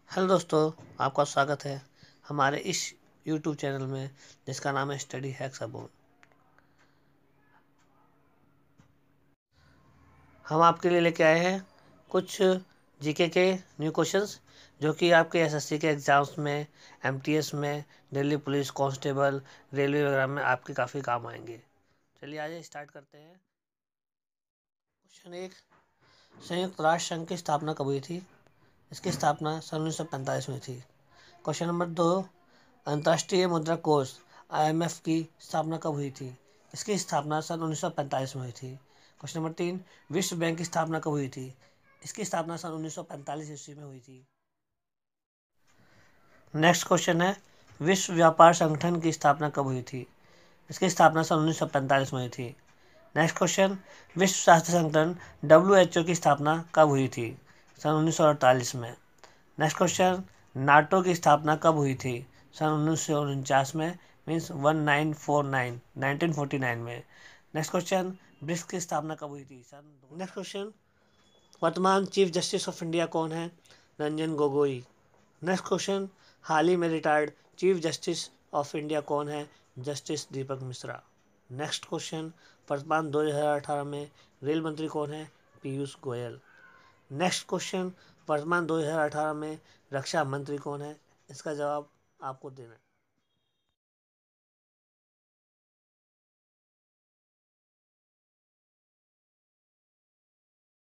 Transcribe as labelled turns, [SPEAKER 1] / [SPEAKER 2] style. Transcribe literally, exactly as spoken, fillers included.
[SPEAKER 1] Hello दोस्तों, आपका स्वागत है हमारे इस यूट्यूब चैनल में जिसका नाम है स्टडी हैक्स बून। हम आपके लिए लेके आए हैं कुछ जीके के न्यू क्वेश्चंस जो कि आपके एसएससी के एग्ज़ाम्स में, एमटीएस में, दिल्ली पुलिस कांस्टेबल, रेलवे वगैरह में आपके काफ़ी काम आएंगे। चलिए आज स्टार्ट करते हैं। क्वेश्चन एक, संयुक्त राष्ट्र संघ की स्थापना कब हुई थी? इसकी स्थापना सन उन्नीस सौ पैंतालीस में थी। क्वेश्चन नंबर दो, अंतर्राष्ट्रीय मुद्रा कोष आईएमएफ की स्थापना कब हुई थी? इसकी स्थापना सन उन्नीस सौ पैंतालीस में हुई थी। क्वेश्चन नंबर तीन, विश्व बैंक की स्थापना कब हुई थी? इसकी स्थापना सन उन्नीस सौ पैंतालीस ईस्वी में हुई थी। नेक्स्ट क्वेश्चन है, विश्व व्यापार संगठन की स्थापना कब हुई थी? इसकी स्थापना सन उन्नीस सौ पैंतालीस में हुई थी। नेक्स्ट क्वेश्चन, विश्व स्वास्थ्य संगठन डब्ल्यू एच ओ की स्थापना कब हुई थी? सन उन्नीस सौ अड़तालीस में। नेक्स्ट क्वेश्चन, नाटो की स्थापना कब हुई थी? सन उन्नीस सौ उनचास में, means one nine four nine nineteen forty nine में। नेक्स्ट क्वेश्चन, ब्रिक्स की स्थापना कब हुई थी? सन नेक्स्ट क्वेश्चन, वर्तमान चीफ जस्टिस ऑफ इंडिया कौन है? रंजन गोगोई। नेक्स्ट क्वेश्चन, हाल ही में retired chief justice of India कौन है? Justice Deepak Mishra. Next question, वर्तमान दो हज़ार अठारह में रेल मंत्री कौन है? पीयूष गोयल। नेक्स्ट क्वेश्चन, वर्तमान दो हज़ार अठारह में रक्षा मंत्री कौन है? इसका जवाब आपको देना है।